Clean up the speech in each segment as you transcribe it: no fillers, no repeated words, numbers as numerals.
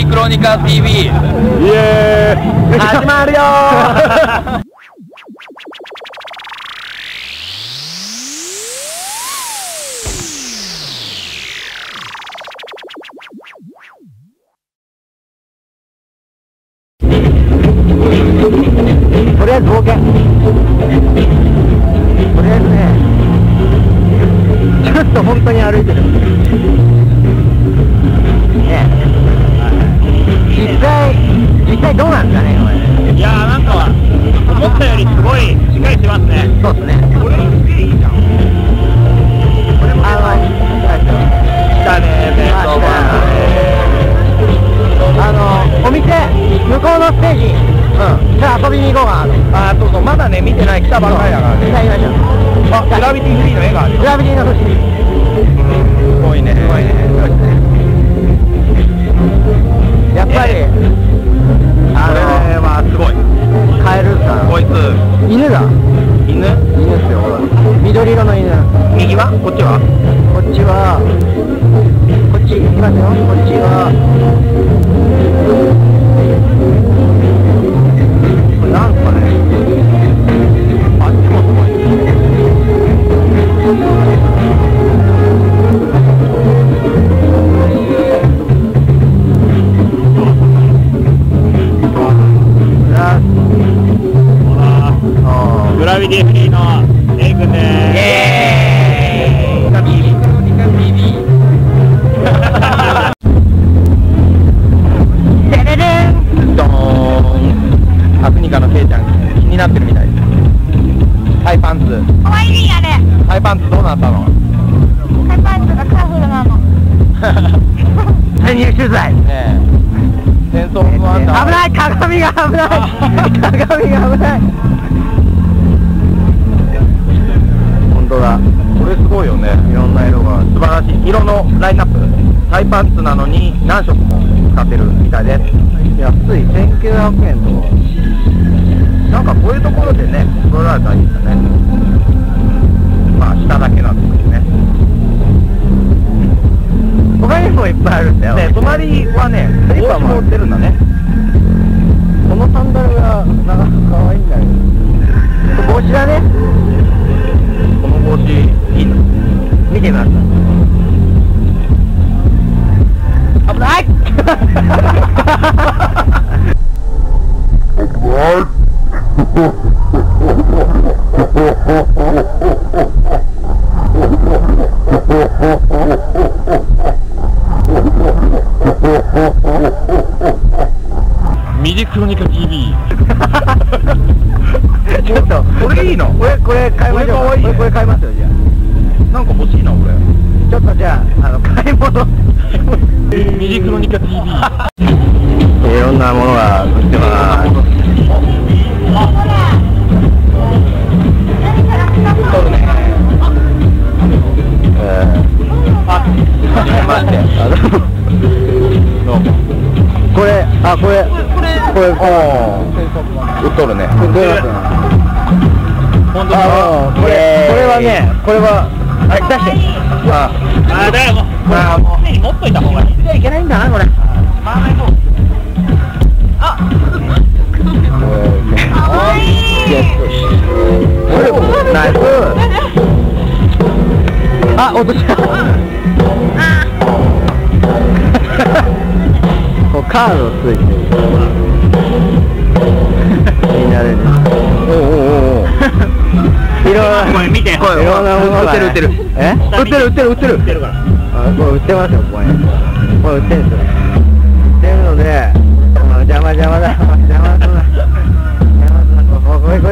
ジクロニカ TV イエーイ始まるよーとりあえず冒険。とりあえずね、ちょっと本当に歩いてる。ね、実際どうなんですかね、これ。 いやーなんか思ったよりすごいしっかりしてますね。 そうですね。これいいじゃん。 来たねー、弁当バお店、向こうのステージ、じゃあ遊びに行こうかなと。そうそう、まだね、見てない、来たばっかりだからね。行きましょう。あ、グラビティフリーの絵がある。グラビティのフリー。すごいね。すごいね。やっぱり、これはすごい。カエルさん。こいつ。犬だ。犬っすよ、ほら。緑色の犬。右はこっちはこっちは、こっち行きますよ。こっちは、これなんすかね。あっちもすごい。 グラビティフリーのレイ君でーす。イエーイ。テレレンドーン。アフニカのケイちゃん気になってるみたいです。ハイパンツ。 かわいいあれ。 ハイパンツどうなったの？ ハイパンツがカラフルなの。 潜入取材。 ねえ。戦争のあんた。 危ない、鏡が危ない。鏡が危ない。本当だ。 これすごいよね。 いろんな色が素晴らしい。色のラインナップ。ハイパンツなのに何色も使ってるみたいです。 安い1900円と。 なんかこういうところでね、揃えられたらいいですよね。まあ下だけなんですけどね。 他にもいっぱいあるんだよ。 ね、隣はね、帽子も売ってるんだね。 このサンダルがなかなか可愛いんだけど。帽子だね。 この帽子いいの？ 見てみます。危ない。 ミジクロニカ TV ちょっとこれいいの？ これ買いましょう。これ買いますよ、じゃあ。 なんか欲しいな俺。 ちょっとじゃあ、買い物。 ミジクロニカ TV いろんなものが売ってます。 撮るね。 待って。 どうも。 これ、 売っとるね。 売ってますね。 本当に。 これはね、これは、出して。 だよ、もう常に持っといた方がいい。 いけないんだな、これ。 回らない方。あ、 かわいい。 ナイス。あ、落とした。こうカードついてる。みんなでね。いろんな、 これ見て。 いろんなものがね。 売ってる。 え？売ってるから。あ、これ売ってますよ、これ。これ売ってるんですよ。売ってるので、邪魔だ。邪魔すな。これ。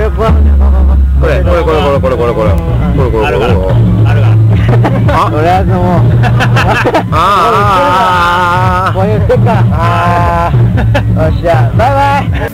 あるが。 あ、とりあえずもう。こういうステッカー。よっしゃ、バイバイ。